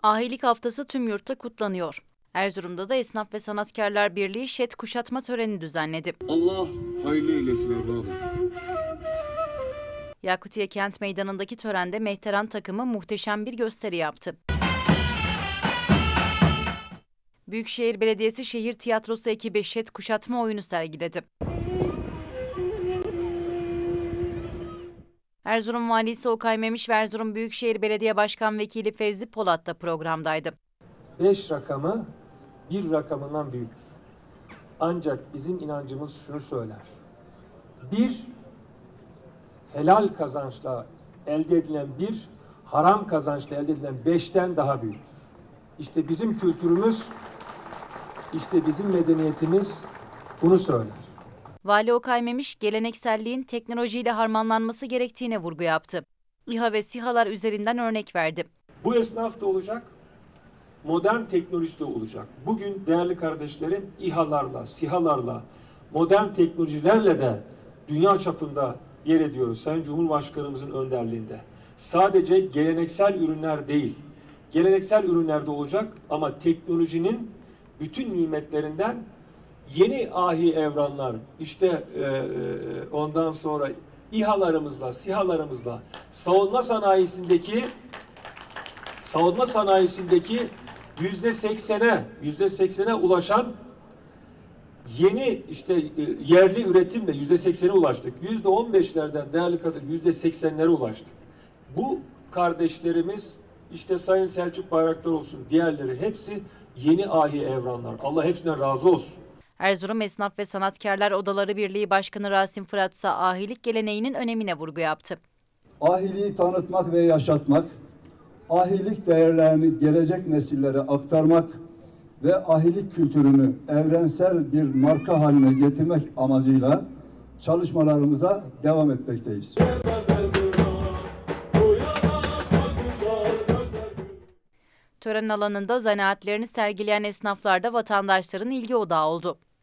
Ahilik Haftası tüm yurtta kutlanıyor. Erzurum'da da Esnaf ve Sanatkarlar Birliği şet kuşatma töreni düzenledi. Allah hayırlı eylesin evladım. Yakutiye Kent Meydanı'ndaki törende Mehteran takımı muhteşem bir gösteri yaptı. Büyükşehir Belediyesi Şehir Tiyatrosu ekibi şet kuşatma oyunu sergiledi. Erzurum Valisi Okay Memiş ve Erzurum Büyükşehir Belediye Başkan Vekili Fevzi Polat da programdaydı. 5 rakamı bir rakamından büyüktür. Ancak bizim inancımız şunu söyler. Bir, helal kazançla elde edilen bir, haram kazançla elde edilen 5'ten daha büyüktür. İşte bizim kültürümüz, işte bizim medeniyetimiz bunu söyler. Vali Okay Memiş, gelenekselliğin teknolojiyle harmanlanması gerektiğine vurgu yaptı. İHA ve SİHA'lar üzerinden örnek verdi. Bu esnaf da olacak, modern teknoloji de olacak. Bugün değerli kardeşlerim İHA'larla, SİHA'larla, modern teknolojilerle de dünya çapında yer ediyoruz Sayın Cumhurbaşkanımızın önderliğinde. Sadece geleneksel ürünler değil, geleneksel ürünler de olacak ama teknolojinin bütün nimetlerinden yeni ahi evranlar, işte ondan sonra İHA'larımızla, SİHA'larımızla savunma sanayisindeki %80'e ulaşan yeni işte yerli üretimle %80'e ulaştık. %15'lerden değerli kadın %80'lere ulaştık. Bu kardeşlerimiz işte Sayın Selçuk Bayraktar olsun, diğerleri hepsi yeni ahi evranlar. Allah hepsinden razı olsun. Erzurum Esnaf ve Sanatkarlar Odaları Birliği Başkanı Rasim Fırat ise ahilik geleneğinin önemine vurgu yaptı. Ahiliği tanıtmak ve yaşatmak, ahilik değerlerini gelecek nesillere aktarmak ve ahilik kültürünü evrensel bir marka haline getirmek amacıyla çalışmalarımıza devam etmekteyiz. Tören alanında zanaatlerini sergileyen esnaflar da vatandaşların ilgi odağı oldu.